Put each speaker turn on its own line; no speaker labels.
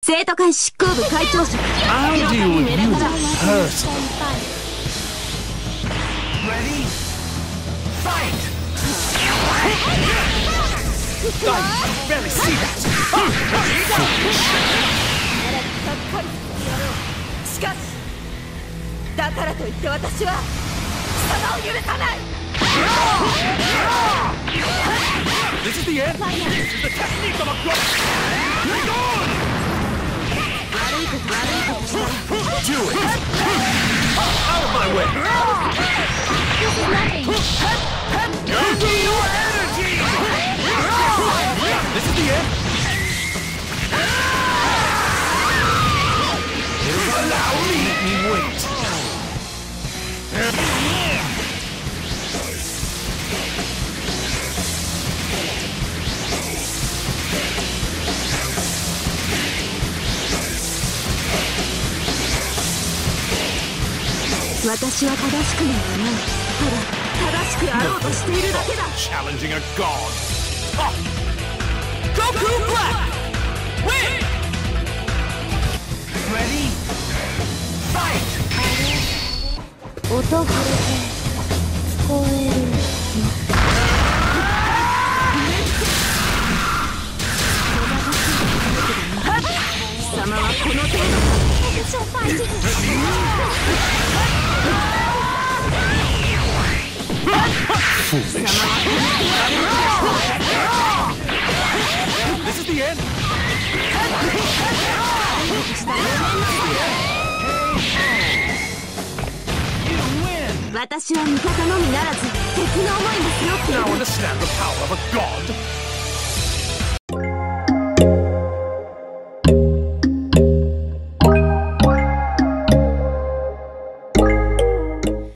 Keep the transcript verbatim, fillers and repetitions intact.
生徒会執行部会長者
I'll deal with you personally.
Ready? Fight! I barely see that.
しかしだからといって私は貴様を許さない。
This is the end. This is the technique of a god. Do it. Out of my way. Give me your energy. This is the end. Allow me. Make me wait.
私は正しくなんかない。ただ正しくあろうとしているだけだ。
Challenging a god. Oh. Goku Black. Win. Ready? Fight.
音触れて聞こえるの。貴様はこの程度だ。私はファイトです。
Foolish. This is the end.
私は味方のみならず敵の思いも背負っている。
Now understand the power of a god.